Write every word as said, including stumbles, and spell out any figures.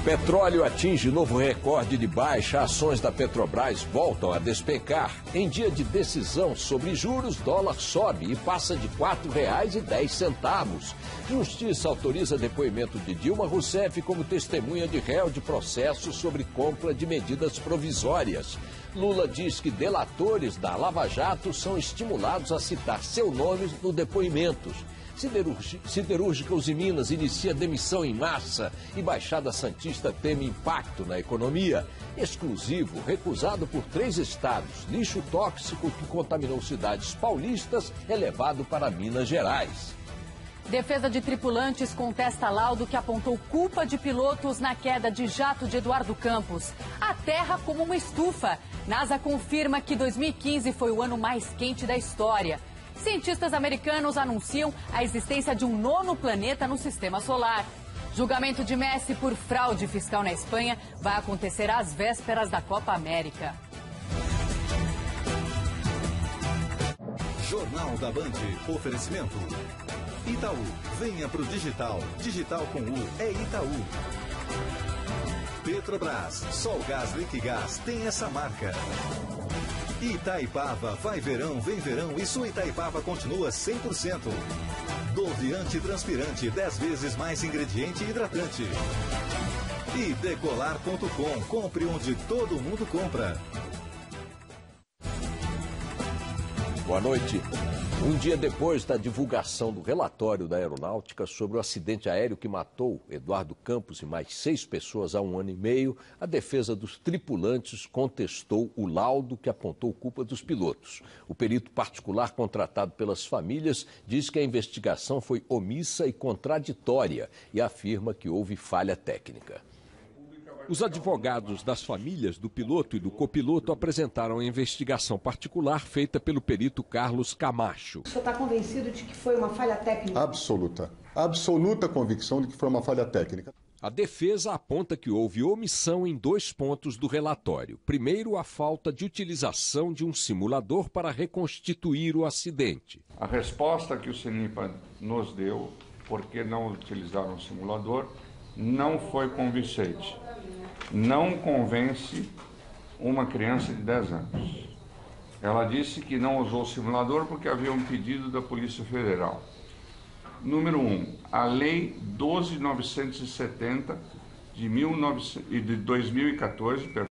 Petróleo atinge novo recorde de baixa. Ações da Petrobras voltam a despencar. Em dia de decisão sobre juros, dólar sobe e passa de quatro reais e dez centavos. Justiça autoriza depoimento de Dilma Rousseff como testemunha de réu de processo sobre compra de medidas provisórias. Lula diz que delatores da Lava Jato são estimulados a citar seu nome no depoimentos. Siderúrgica Uzi Minas inicia demissão em massa e Baixada Santista teme impacto na economia. Exclusivo, recusado por três estados. Lixo tóxico que contaminou cidades paulistas é levado para Minas Gerais. Defesa de tripulantes contesta laudo que apontou culpa de pilotos na queda de jato de Eduardo Campos. A Terra como uma estufa. NASA confirma que dois mil e quinze foi o ano mais quente da história. Cientistas americanos anunciam a existência de um nono planeta no sistema solar. Julgamento de Messi por fraude fiscal na Espanha vai acontecer às vésperas da Copa América. Jornal da Band. Oferecimento. Itaú. Venha pro digital. Digital com U é Itaú. Petrobras. Sol Gás, Liquigás tem essa marca. Itaipava, vai verão, vem verão e sua Itaipava continua cem por cento. Dove antitranspirante, dez vezes mais ingrediente hidratante. E Decolar ponto com, compre onde todo mundo compra. Boa noite. Um dia depois da divulgação do relatório da Aeronáutica sobre o acidente aéreo que matou Eduardo Campos e mais seis pessoas há um ano e meio, a defesa dos tripulantes contestou o laudo que apontou culpa dos pilotos. O perito particular contratado pelas famílias diz que a investigação foi omissa e contraditória e afirma que houve falha técnica. Os advogados das famílias do piloto e do copiloto apresentaram a investigação particular feita pelo perito Carlos Camacho. O senhor está convencido de que foi uma falha técnica? Absoluta. Absoluta convicção de que foi uma falha técnica. A defesa aponta que houve omissão em dois pontos do relatório. Primeiro, a falta de utilização de um simulador para reconstituir o acidente. A resposta que o CENIPA nos deu, por que não utilizaram o simulador, não foi convincente. Não convence uma criança de dez anos. Ela disse que não usou o simulador porque havia um pedido da Polícia Federal. Número um, a Lei doze mil novecentos e setenta de dois mil e quatorze,